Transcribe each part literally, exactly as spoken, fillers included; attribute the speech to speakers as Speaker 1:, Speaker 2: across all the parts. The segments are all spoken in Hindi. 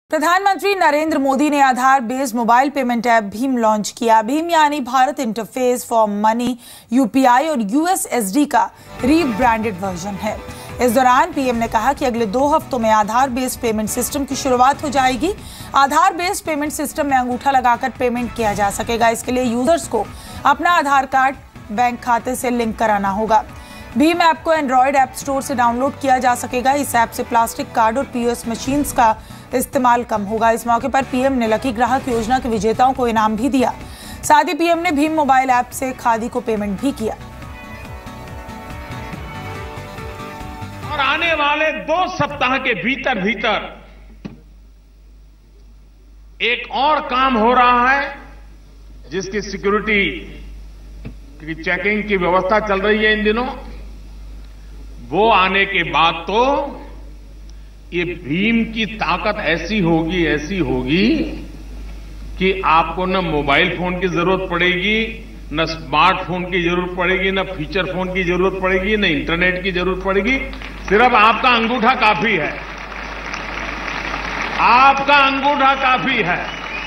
Speaker 1: प्रधानमंत्री नरेंद्र मोदी ने Aadhaar based mobile payment app भीम लॉन्च किया। भीम यानी Bharat interface for money UPI और यूएसएसडी का रीब्रांडेड वर्जन है। इस दौरान पीएम ने कहा कि अगले दो हफ्तों में आधार बेस्ड पेमेंट सिस्टम की शुरुआत हो जाएगी। आधार बेस्ड पेमेंट सिस्टम में अंगूठा लगाकर पेमेंट किया जा सकेगा। इसके लिए यूजर्स को अपना आधार कार्ड बैंक खाते से लिंक कराना होगा। भीम ऐप को एंड्रॉयड ऐप स्टोर से डाउनलोड किया जा सकेगा। इस ऐप से प्लास्टिक कार्ड और पीओएस मशीन्स का इस्तेमाल कम होगा। इस मौके पर पीएम ने लकी ग्राहक योजना के विजेताओं को इनाम भी दिया। साथ ही पीएम ने भीम मोबाइल ऐप से खादी को पेमेंट भी किया।
Speaker 2: और आने वाले दो सप्ताह के भीतर भीतर एक और काम हो रहा है जिसकी सिक्योरिटी की चेकिंग की व्यवस्था चल रही है इन दिनों। वो आने के बाद तो ये भीम की ताकत ऐसी होगी ऐसी होगी कि आपको न मोबाइल फोन की जरूरत पड़ेगी, न स्मार्टफोन की जरूरत पड़ेगी, न फीचर फोन की जरूरत पड़ेगी, न इंटरनेट की जरूरत पड़ेगी। सिर्फ आपका अंगूठा काफी है। आपका अंगूठा काफी है।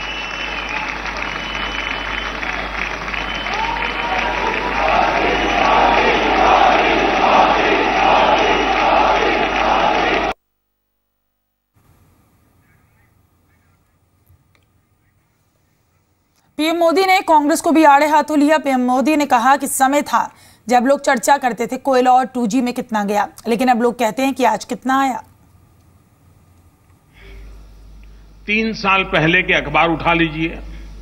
Speaker 1: पीएम मोदी ने कांग्रेस को भी आड़े हाथों लिया। पीएम मोदी ने कहा कि समय था जब लोग चर्चा करते थे कोयला और टू जी में कितना गया, लेकिन अब लोग कहते हैं कि आज कितना आया।
Speaker 2: तीन साल पहले के अखबार उठा लीजिए,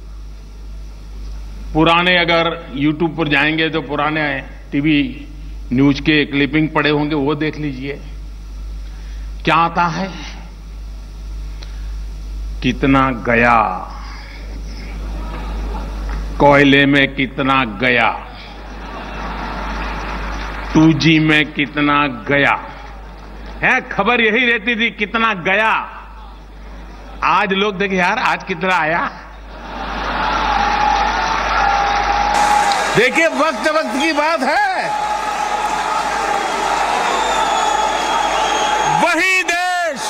Speaker 2: पुराने अगर यूट्यूब पर जाएंगे तो पुराने टीवी न्यूज के क्लिपिंग पड़े होंगे, वो देख लीजिए। क्या आता है? कितना गया, कोयले में कितना गया, टू जी में कितना गया है। खबर यही रहती थी कितना गया। आज लोग देखिए यार आज कितना आया। देखिए वक्त वक्त की बात है। वही देश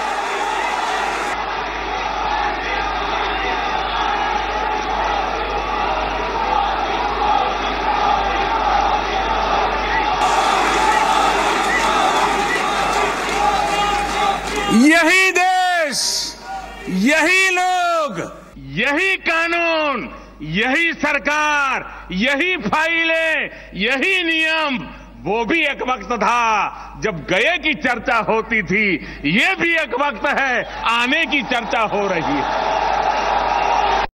Speaker 2: यही देश, यही लोग, यही कानून, यही सरकार, यही फाइलें, यही नियम। वो भी एक वक्त था जब गए की चर्चा होती थी। ये भी एक वक्त है आने की चर्चा हो रही है।